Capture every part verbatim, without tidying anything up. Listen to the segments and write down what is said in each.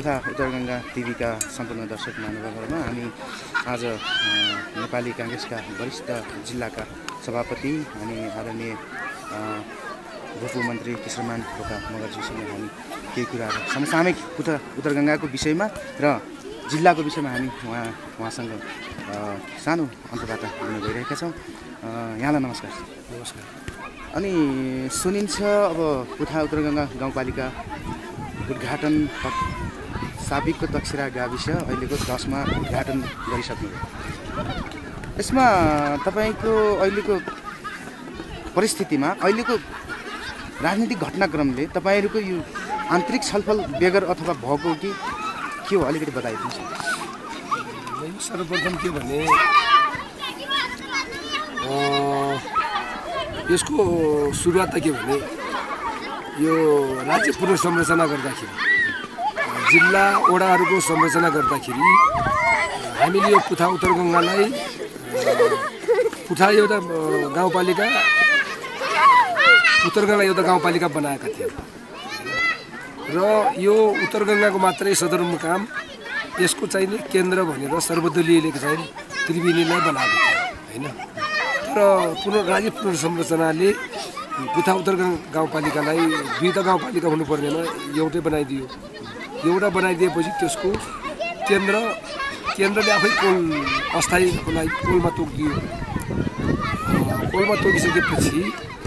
तथा उत्तरगङ्गा टिभीका सम्पूर्ण दर्शक महानुभावहरूमा हामी आज नेपाली काङ्ग्रेसका वरिष्ठ जिल्लाका सभापति अनि आदरणीय उपमन्त्री कृष्णमान ढोका मगरजीसँग हामी केही कुराहरू समसामयिक उत्तर उत्तरगङ्गाको विषयमा र जिल्लाको विषयमा हामी उहाँ उहाँसँग सानो अन्तर्वार्ता गर्न गइरहेका छौँ। यहाँलाई नमस्कार। नमस्कार। अनि सुनिन्छ अब पुथा उत्तरगङ्गा गाउँपालिका उद्घाटन साबिकको तक्सिरा गाविस अहिलेको दसमा उद्घाटन गरिसक्नुभयो। यसमा तपाईँको अहिलेको परिस्थितिमा अहिलेको राजनीतिक घटनाक्रमले तपाईँहरूको यो आन्तरिक छलफल बेगर अथवा भएको कि के हो अलिकति बताइदिनुहोस्। सर्वप्रथम के भने यसको सुरुवात त के भने यो राज्य पुनर्संरचना गर्दाखेरि जिल्ला वडाहरूको संरचना गर्दाखेरि हामीले यो पुथा उत्तरगङ्गालाई पुथा एउटा गाउँपालिका उत्तरगङ्गा एउटा गाउँपालिका बनाएका थियौँ र यो उत्तरगङ्गाको मात्रै सदरमुकाम यसको चाहिँ केन्द्र भनेर सर्वदलीयले चाहिँ त्रिवेणीलाई बनाएको थियो होइन। तर पुनः राज्य पुनर्संरचनाले पुथा उत्तरगङ्गा गाउँपालिकालाई दुईवटा गाउँपालिका हुनुपर्नेमा एउटै बनाइदियो। एउटा बनाइदिएपछि त्यसको केन्द्र केन्द्रले आफै पोल अस्थायीको लागि पोलमा तोकिदियो। पोलमा तोकिसकेपछि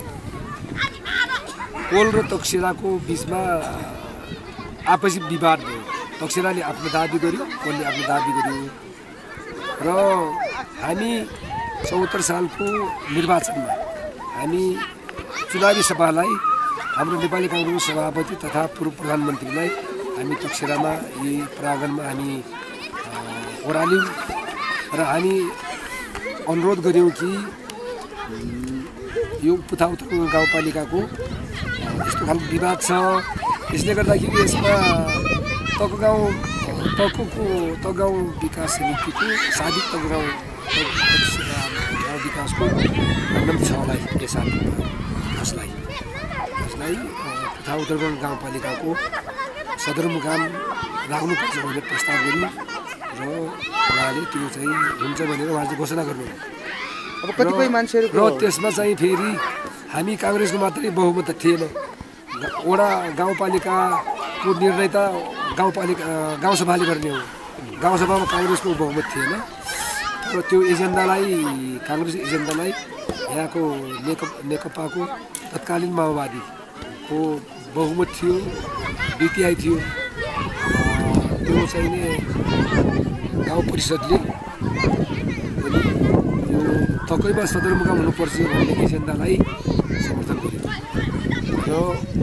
पोल र तक्सिराको बिचमा आपसी विवाद भयो। तक्सिराले आफ्नो दाबी गर्यो, पोलले आफ्नो दाबी गर्यो र हामी चौहत्तर सालको निर्वाचनमा हामी चुनावी सभालाई हाम्रो नेपाली काङ्ग्रेसको सभापति तथा पूर्व प्रधानमन्त्रीलाई हामी तक्सिरामा यही प्राङ्गणमा हामी ओह्राल्यौँ र हामी अनुरोध गऱ्यौँ कि यो पुथा उत्तरगङ्गा गाउँपालिकाको यस्तो खालको विवाद छ, यसले गर्दाखेरि यसमा तक गाउँ तकको तक गाउँ विकास समितिको साबिक तक गाउँ गाउँ विकासको नम्बर छलाई पेसा जसलाई जसलाई पुथा उत्तरगङ्गा गाउँपालिकाको सदरमुकाम राख्नुपर्छ भनेर प्रस्ताव गर्नु र उहाँले त्यो चाहिँ हुन्छ भनेर उहाँले घोषणा गर्नुभयो। अब कतिपय मान्छेहरू र त्यसमा चाहिँ फेरि हामी काङ्ग्रेसको मात्रै बहुमत त थिएन। वडा गाउँपालिकाको निर्णय त गाउँपालिका गाउँसभाले गर्ने हो। गाउँसभामा काङ्ग्रेसको बहुमत थिएन र त्यो एजेन्डालाई काङ्ग्रेस एजेन्डालाई यहाँको नेकपा नेकपाको तत्कालीन माओवादीको बहुमत थियो, द्वितीय थियो। त्यो चाहिँ नि गाउँ परिषदले यो तकैमा सदरमुकाम हुनुपर्छ भन्ने एजेन्डालाई समर्थन गर्यो र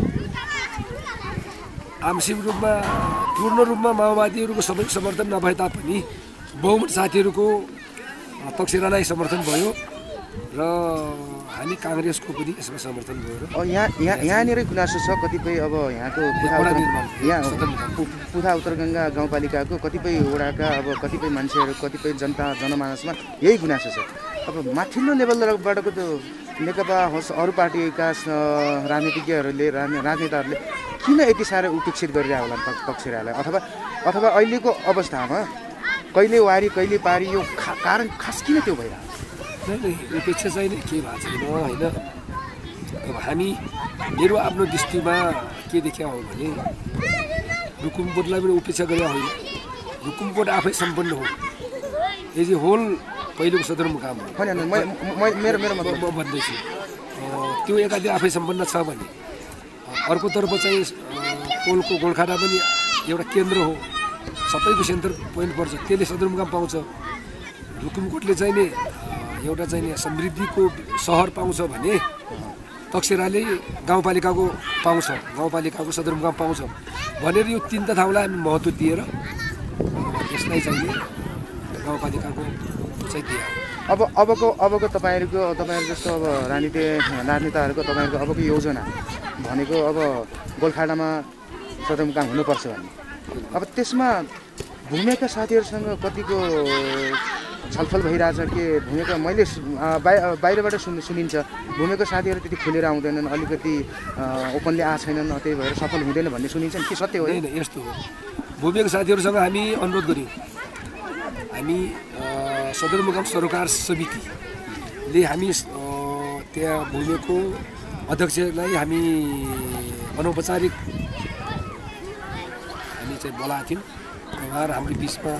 आंशिक रूपमा पूर्ण रूपमा माओवादीहरूको सबै समर्थन नभए तापनि बहुमत साथीहरूको तक्सिरालाई समर्थन भयो र हामी काङ्ग्रेसको पनि यसमा समर्थन भयो। यहाँ यहाँ यहाँनिर गुनासो छ कतिपय अब यहाँको यहाँ पुथा उत्तरगङ्गा गाउँपालिकाको कतिपय वडाका अब कतिपय मान्छेहरू कतिपय जनता जनमानसमा यही गुनासो छ। अब माथिल्लो लेभलबाटको त्यो नेकपा होस् अरू पार्टीका राजनीतिज्ञहरूले राजनेताहरूले किन यति साह्रो उपेक्षित गरिरहेको होला तक्सिरालाई अथवा अथवा अहिलेको अवस्थामा कहिले वारी कहिले पारी यो कारण खास किन त्यो भइरहेको? नहीं उपेक्षा चाहिँ के भएको छैन होइन। अब हामी मेरो आफ्नो दृष्टिमा के देखिया हो भने रुकुमकोटलाई पनि उपेक्षा गरे होइन। रुकुमकोट आफै सम्पन्न हो, यदि होल पहिलोको सदरमुकाम हो मेरो मेरो म भन्दैछु त्यो एकातिर आफै सम्पन्न छ भने अर्कोतर्फ चाहिँ पोलको गोलखाडा पनि एउटा केन्द्र हो, सबैको सेन्टर पोइन्ट पर्छ, त्यसले सदरमुकाम पाउँछ। रुकुमकोटले चाहिँ नि एउटा चाहिँ नि समृद्धिको सहर पाउँछ भने तक्सिराले गाउँपालिकाको पाउँछ, गाउँपालिकाको सदरमुकाम पाउँछ भनेर यो तिनवटा ठाउँलाई हामी महत्त्व दिएर यसलाई चाहिँ नि गाउँपालिकाको चाहिँ दिए। अब अबको अबको तपाईँहरूको तपाईँहरू जस्तो अब राजनीति राजनेताहरूको तपाईँहरूको अबको योजना भनेको अब गोलखाडामा सदरमुकाम हुनुपर्छ भन्ने। अब त्यसमा भूमिका साथीहरूसँग कतिको छलफल भइरहेछ के भूमिका मैले बाहिरबाट सुन् सुनिन्छ भूमिका साथीहरू त्यति खुलेर आउँदैनन्, अलिकति ओपनली आ छैनन्, त्यही भएर सफल हुँदैन भन्ने सुनिन्छ। के सत्य हो? होइन, यस्तो हो भूमिका साथीहरूसँग हामी अनुरोध गर्यौँ हामी सदरमुकाम सरोकार समितिले हामी त्यहाँ भूमिको अध्यक्षलाई हामी अनौपचारिक हामी चाहिँ बोलाएको थियौँ उहाँहरू हाम्रो बिचमा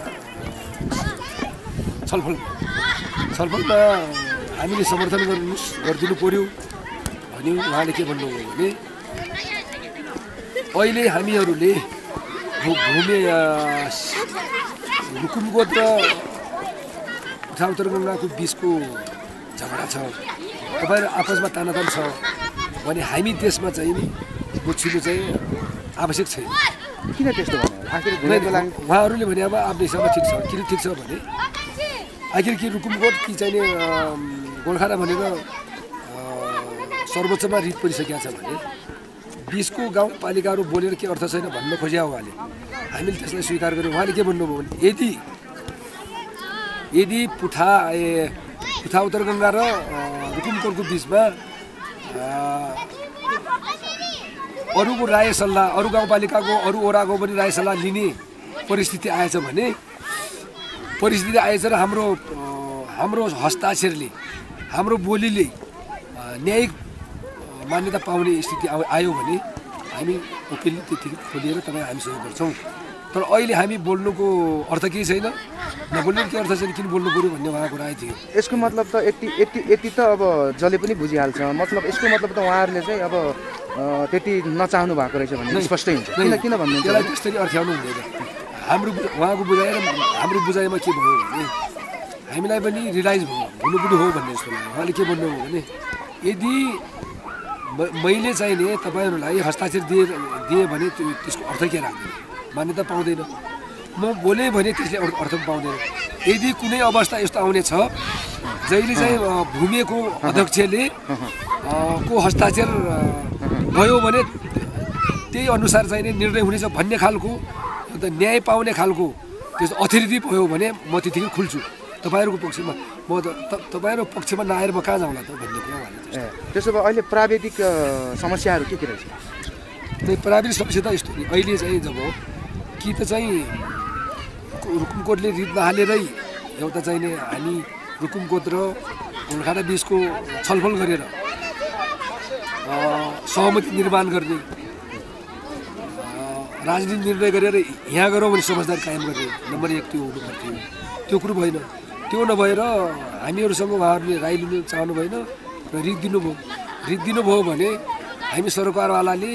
छलफल छलफलमा हामीले समर्थन गर्नुहोस् गरिदिनु पर्यो भन्यो। उहाँले के भन्नुभयो भने अहिले हामीहरूले भूमि रुकुमकोट र उठा उत्तर गङ्गाको बिचको झगडा छ, तपाईँहरू आपसमा तानातान छ भने हामी त्यसमा चाहिँ बुझ्नु चाहिँ आवश्यक छैन। किन त्यस्तो उहाँहरूले भने अब आफ्नो हिसाबमा ठिक छ, किन ठिक छ भने आखिर कि रुकुमकोट कि चाहिँ गोर्खा भनेर सर्वोच्चमा रिट परिसकेको छ भने बिचको गाउँपालिकाहरू बोलेर के अर्थ छैन भन्न खोज्या उहाँले, हामीले त्यसलाई स्वीकार गर्यौँ। उहाँले के भन्नुभयो भने यदि यदि पुठा ए पुठा उत्तर गङ्गा र रुकुमकोटको बिचमा अरूको राय सल्लाह अरू गाउँपालिकाको अरू ओडाको पनि राय सल्लाह लिने परिस्थिति आएछ भने परिस्थिति आएछ र हाम्रो हाम्रो हस्ताक्षरले हाम्रो बोलीले न्यायिक मान्यता पाउने स्थिति आयो भने हामी वकिल त्यतिकै खोलिएर तपाईँ हामी सहयोग गर्छौँ। तर अहिले हामी बोल्नुको अर्थ केही छैन, नबोल्नु के अर्थ छैन, किन बोल्नु पऱ्यो भन्ने उहाँको राय थियो। यसको मतलब त यति यति यति त अब जसले पनि बुझिहाल्छ, मतलब यसको मतलब त उहाँहरूले चाहिँ अब त्यति नचाहनु भएको रहेछ भन्ने स्पष्टै हुन्छ। किन किन भन्नुहुन्छ त्यसलाई त्यसरी अर्थ्याउनु हुँदैन। हाम्रो उहाँको बुझाइ र हाम्रो बुझाइमा के भयो भने हामीलाई पनि रियलाइज भयो हुनुपर्ने हो भन्ने जस्तो लाग्यो। उहाँले के भन्नुभयो भने यदि मैले चाहिँ नि तपाईँहरूलाई हस्ताक्षर दिए दिएँ भने त्यसको अर्थ के राख्दैन, मान्यता पाउँदैन। म बोलेँ भने त्यसले अर्थ पाउँदैन। यदि कुनै अवस्था यस्तो आउने छ जहिले चाहिँ भूमिको अध्यक्षले को हस्ताक्षर भयो भने त्यही अनुसार चाहिँ निर्णय हुनेछ भन्ने खालको अन्त न्याय पाउने खालको त्यस्तो अथोरिटी भयो भने म त्यतिकै खुल्छु तपाईँहरूको पक्षमा। म त तपाईँहरू पक्षमा नआएर म कहाँ जाउँला त भन्ने कुरा उहाँले। त्यसो भए अहिले प्राविधिक समस्याहरू के के रहेछ? त्यही प्राविधिक समस्या त यस्तो अहिले चाहिँ जब कि त चाहिँ रुकुमकोटले रिट नहालेरै एउटा चाहिँ नि हामी रुकुमकोट र गोर्खा बिचको छलफल गरेर सहमति निर्माण गर्ने राजनीतिक निर्णय गरेर यहाँ गरौँ भने समझदारी कायम गर्ने नम्बर एक त्यो हुनु पर्थ्यो। त्यो कुरो भएन। त्यो नभएर हामीहरूसँग उहाँहरूले राय लिनु चाहनु भएन र रिट दिनुभयो। रिट दिनुभयो भने हामी सरकारवालाले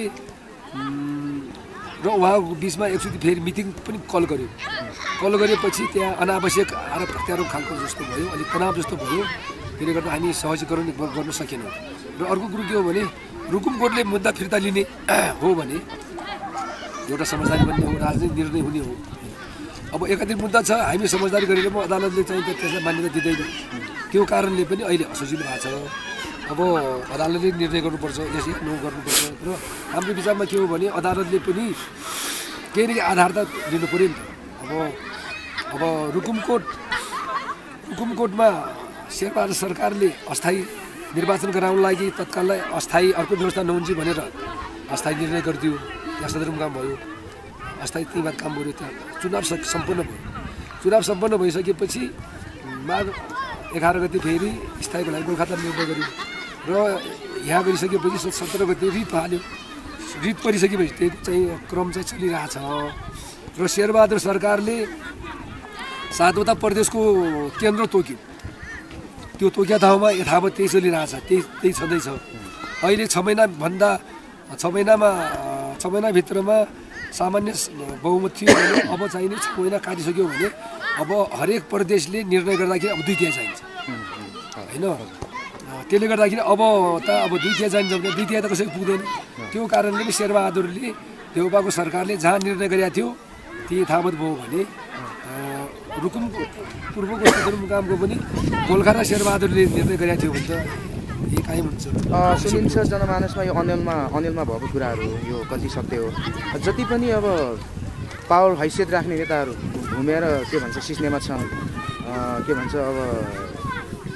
र उहाँको बिचमा एकचोटि फेरि मिटिङ पनि कल गऱ्यो। कल गरेपछि त्यहाँ अनावश्यक आरोप प्रत्यारोप खालको जस्तो भयो, अलिक तनाव जस्तो भयो। त्यसले गर्दा हामी सहजीकरण गर्न सकेनौँ। र अर्को कुरो के हो भने रुकुमकोटले मुद्दा फिर्ता लिने हो भने एउटा समझदारी बन्ने हो, राजनीतिक निर्णय हुने हो। अब एकातिर मुद्दा छ, हामी समझदारी गरेर म अदालतले चाहिँ त्यसलाई मान्यता दिँदैन। त्यो कारणले पनि अहिले असजिलो भएको छ। अब अदालतले निर्णय गर्नुपर्छ, यसै नो गर्नुपर्छ। र हाम्रो विचारमा के हो भने अदालतले पनि केही न केही आधार त दिनु पऱ्यो नि त। अब अब रुकुमकोट रुकुमकोटमा शेरबहादुर सरकारले अस्थायी निर्वाचन गराउन लागि तत्काललाई अस्थायी अर्को व्यवस्था नहुन्छ भनेर अस्थायी निर्णय गरिदियो। त्यहाँ सदरमुकाम भयो, अस्थायी त्यही बाद काम गऱ्यो। त्यहाँ चुनाव सम्पन्न भयो। चुनाव सम्पन्न भइसकेपछि माघ एघार गते फेरि स्थायीको लागि गोर्खा निर्णय गर्यो र यहाँ गरिसकेपछि सत्र गते रिट हाल्यो। रिट परिसकेपछि त्यो चाहिँ क्रम चाहिँ चलिरहेछ। र शेरबहादुर सरकारले सातवटा प्रदेशको केन्द्र तोक्यो। त्यो तोकिया ठाउँमा यथावत त्यही चलिरहेछ, त्यही त्यही छँदैछ। अहिले छ महिनाभन्दा छ महिनामा छ महिनाभित्रमा सामान्य बहुमत थियो भने अब चाहिने छ महिना काटिसक्यो भने अब हरेक प्रदेशले निर्णय गर्दाखेरि अब दुई तिहाई चाहिन्छ होइन। त्यसले गर्दाखेरि अब त अब दुई तिहाई चाहिन्छ भने दुई तिहाई त कसैले पुग्दैन। त्यो कारणले पनि शेरबहादुरले देउपाको सरकारले जहाँ निर्णय गरेका थियो ती यथावत भयो भने रुकुम पूर्वको सदरमुकामको पनि गोर्खा र शेरबहादुरले निर्णय गरेका थियो भने त यही कायम हुन्छ। सुनिन्छ जनमानसमा यो अनिलमा अनिलमा भएको कुराहरू यो कति सत्य हो? जति पनि अब पावर हैसियत राख्ने नेताहरू घुमेर के भन्छ सिस्नेमा छन्, के भन्छ अब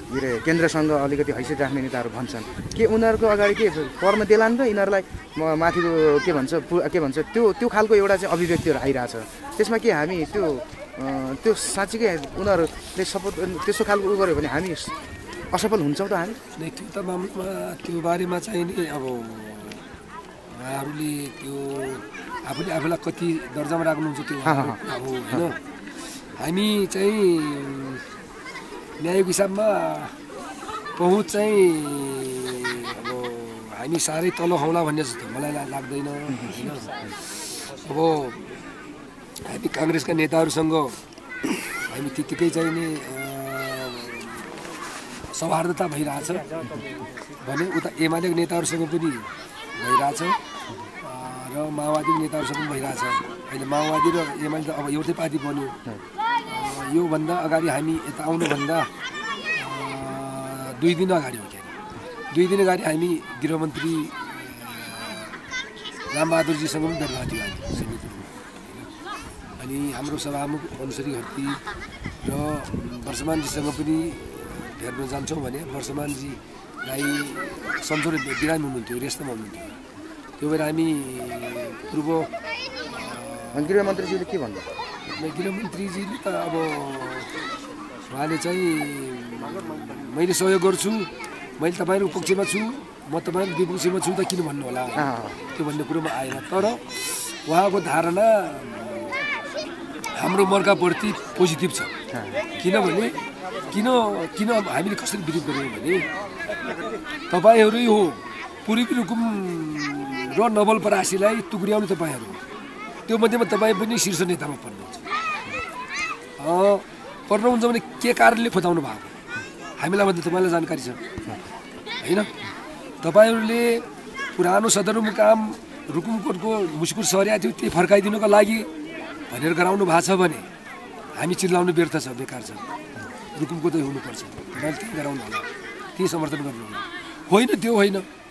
के अरे केन्द्रसँग अलिकति हैसियत राख्ने नेताहरू भन्छन् के उनीहरूको अगाडि के पर्न देलान् र यिनीहरूलाई माथिको के भन्छ के भन्छ त्यो त्यो खालको एउटा चाहिँ अभिव्यक्तिहरू आइरहेछ त्यसमा के हामी त्यो त्यो साँच्चीकै उनीहरूले सपोर्ट त्यस्तो खालको उ गर्यो भने हामी असफल हुन्छौँ त हामी त्यो त मामलामा त्यो बारेमा चाहिँ नि अब उहाँहरूले त्यो आफूले आफूलाई कति दर्जामा राख्नुहुन्छ त्यो अब होइन हामी चाहिँ न्यायिक हिसाबमा पहुँच चाहिँ अब हामी साह्रै तल हौला भन्ने जस्तो मलाई लाग्दैन होइन अब हामी काङ्ग्रेसका नेताहरूसँग हामी त्यत्तिकै चाहिँ नि सौहार्दता भइरहेछ भने उता एमालेको नेताहरूसँग पनि भइरहेछ र माओवादीको नेताहरूसँग पनि भइरहेछ अहिले माओवादी र एमाले त अब एउटै पार्टी बन्यो योभन्दा अगाडि हामी यता आउनुभन्दा दुई दिन अगाडि हो क्या दुई दिन अगाडि हामी गृहमन्त्री रामबहादुरजीसँग पनि भेट भएको थियो हामी समितिमा अनि हाम्रो सभामुख अनुसरी घरती र वर्षमानजीसँग पनि भेट्न जान्छौँ भने वर्षमानजीलाई सन्चो बिरामी हुनुहुन्थ्यो रेस्टमा हुनुहुन्थ्यो त्यो भएर हामी पूर्व गृहमन्त्रीजीले के भन्नु गृहमन्त्रीजीले त अब उहाँले चाहिँ मैले सहयोग गर्छु मैले तपाईँहरूको पक्षमा छु म तपाईँहरूको विपक्षमा छु त किन भन्नु होला त्यो भन्ने कुरोमा आएन तर उहाँको धारणा हाम्रो मर्काप्रति पोजिटिभ छ किनभने किन किन हामीले कसरी विरोध गर्यौँ भने तपाईँहरू हो पूर्वी रुकुम र नवलपरासीलाई तुक्र्याउने तपाईँहरू त्यो मध्येमा तपाईँ पनि शीर्ष नेतामा पर्नुहुन्छ पर्नुहुन्छ भने के कारणले खोताउनु भएको हामीलाई भन्दा तपाईँलाई जानकारी छ होइन तपाईँहरूले पुरानो सदरमुकाम रुकुमकोटको मुस्कुर सरिया थियो त्यही फर्काइदिनुको लागि भनेर गराउनु भएको छ भने हामी चिल्लाउनु व्यर्थ छ बेकार छ रुकुमको त हुनुपर्छ तपाईँले त्यही गराउनु होला त्यही समर्थन गर्नु होला होइन त्यो होइन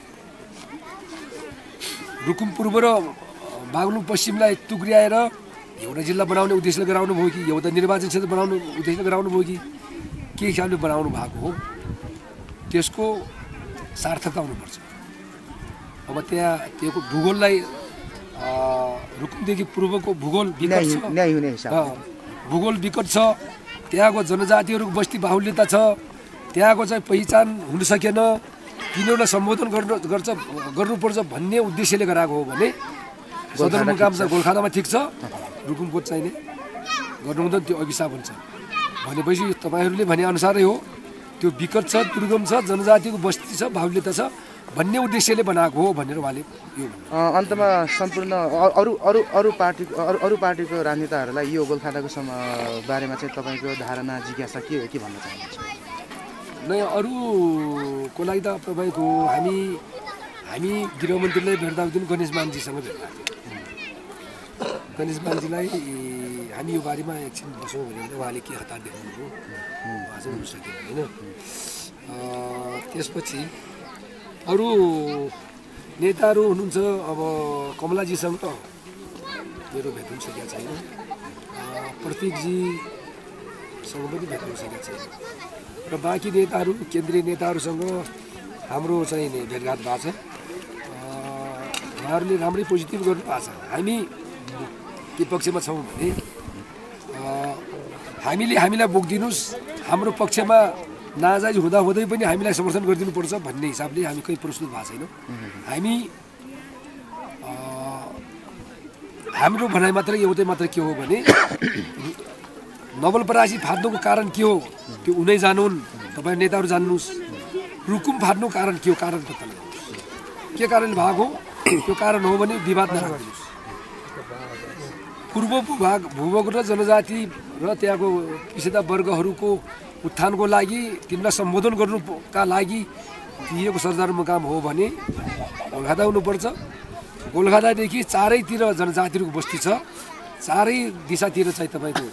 रुकुम पूर्व र बागलुङ पश्चिमलाई तुक्र्याएर एउटा जिल्ला बनाउने उद्देश्यले गराउनु भयो कि एउटा निर्वाचन क्षेत्र बनाउनु उद्देश्यले गराउनु भयो कि के हिसाबले बनाउनु भएको हो त्यसको सार्थकता हुनुपर्छ अब त्यहाँ त्यो भूगोललाई रुकुमदेखि पूर्वको भूगोल विकट छ भूगोल विकट छ त्यहाँको जनजातिहरूको बस्ती बाहुल्यता छ त्यहाँको चाहिँ पहिचान हुन सकेन तिनीहरूलाई सम्बोधन गर्नु गर्छ गर्नुपर्छ भन्ने उद्देश्यले गराएको हो भने सदरमुकाम चाहिँ गोलखादामा ठिक छ रुकुमकोट चाहिने गर्नु हुँदैन त्यो अभिशाप हुन्छ भनेपछि तपाईँहरूले भनेअनुसारै हो त्यो विकट छ दुर्गम छ जनजातिको बस्ती छ बाहुल्यता छ भन्ने उद्देश्यले बनाएको हो भनेर उहाँले यो अन्तमा सम्पूर्ण अरू अरू अरू पार्टी अरू अरू पार्टीको राजनेताहरूलाई यो गोलखादाको सम बारेमा चाहिँ तपाईँको धारणा जिज्ञासा के के भन्न चाहनुहुन्छ नयाँ अरूको लागि त तपाईँको हामी हामी गृहमन्त्रीलाई भेट्दा दिन गणेश मानजीसँग भेट भएको थियो गणेश मानजीलाई हामी यो बारेमा एकछिन बसौँ भने उहाँले के हतार देखाउनुभयो उहाँ चाहिँ हुन सकेन होइन त्यसपछि अरू नेताहरू हुनुहुन्छ अब कमलाजीसँग मेरो भेट हुन सकेको छैन प्रतीकजीसँग पनि भेट हुन सकेको छैन र बाँकी नेताहरू केन्द्रीय नेताहरूसँग हाम्रो चाहिँ भेटघाट भएको छ उहाँहरूले राम्रै पोजिटिभ गर्नु भएको छ हामी के पक्षमा छौँ भने हामीले हामीलाई बोकिदिनुहोस् हाम्रो पक्षमा नाजायज हुँदा हुँदै पनि हामीलाई समर्थन गरिदिनुपर्छ भन्ने हिसाबले हामी कहीँ प्रस्तुत भएको छैनौँ हामी हाम्रो भनाइ मात्रै एउटै मात्र के हो भने नवलपरासी फाट्नुको कारण के हो त्यो उनै जानुन् तपाईँ नेताहरू जान्नुहोस् रुकुम फाट्नुको कारण के हो कारण पत्ता लगाउनुहोस् के कारणले भएको त्यो कारण हो भने विवाद नराख्नुहोस् पूर्व भूभाग भूभाग र जनजाति र त्यहाँको पिछडा वर्गहरूको उत्थानको लागि तिमीलाई सम्बोधन गर्नुका लागि दिएको सदरमुकाम हो भने गोलखादा हुनुपर्छ गोलखादादेखि चारैतिर जनजातिहरूको बस्ती छ चारै दिशातिर चाहिँ तपाईँको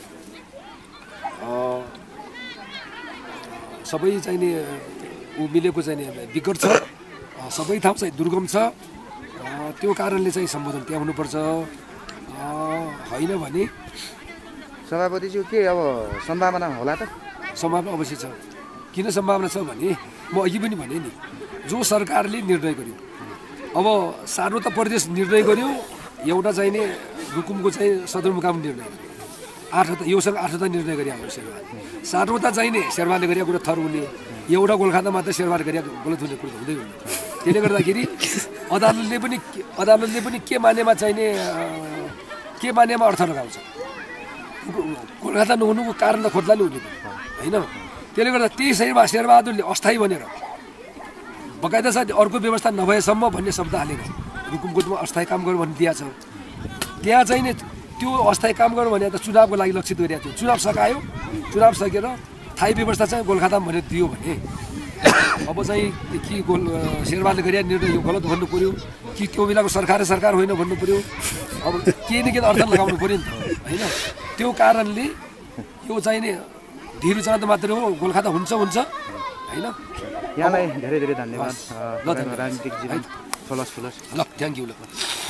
सबै चाहिने ऊ मिलेको चाहिने विकट छ सबै ठाउँ चाहिँ दुर्गम छ त्यो कारणले चाहिँ सम्बोधन त्यहाँ हुनुपर्छ होइन भने सभापतिज्यू के अब सम्भावना होला त सम्भावना अवश्य छ किन सम्भावना छ भने म अघि पनि भने नि जो सरकारले निर्णय गर्यो अब सार्वता प्रदेश निर्णय गर्यो एउटा चाहिँ नि रुकुमको चाहिँ सदरमुकाम निर्णय गर्यो आठवटा योसँग आठवटा निर्णय गरे हाम्रो शेरवा सार्वता चाहिँ नि शेरवाले गरेको कुरा थर हुने एउटा गोलखाता मात्र शेरवाले गरेको गलत हुने कुरा हुँदै हुने त्यसले गर्दाखेरि अदालतले पनि अदालतले पनि के मानेमा चाहिँ नि के मानेमा अर्थ लगाउँछ गोलखाता नहुनुको कारण त खोज्लाले हुने होइन त्यसले गर्दा त्यही शेरवा शेरबहादुरले अस्थायी भनेर बकाइदा साथ अर्को व्यवस्था नभएसम्म भन्ने शब्द हालेर रुकुमकोटमा अस्थायी काम गर्नु भन्ने दिएको छ त्यहाँ चाहिँ नि त्यो अस्थायी काम गर्नु भने त चुनावको लागि लक्षित गरिरहेको थियो चुनाव सकायो चुनाव सकेर थाई व्यवस्था चाहिँ गोलखातामा भनेर दियो भने अब चाहिँ कि गोल शेरवाले गरेको निर्णय यो गलत भन्नु पऱ्यो कि त्यो बेलाको सरकार सरकार होइन भन्नु पऱ्यो अब केही न केही अर्थ लगाउनु पऱ्यो नि त होइन त्यो कारणले यो चाहिँ नि ढिलो चलाउँदा मात्रै हो गोलखाता हुन्छ हुन्छ होइन यहाँलाई धेरै धेरै धन्यवाद राजनीतिक जीवन फलस फुलस ल थ्याङ्क यू ल